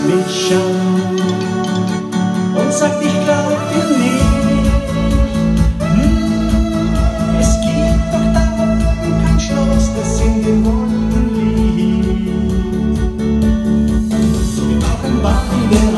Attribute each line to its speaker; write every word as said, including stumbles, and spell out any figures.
Speaker 1: mich an und sagt, ich glaub dir nicht. Hm, es gibt doch da oben kein Schloss, das in den Wolken liegt. Wir brauchen beide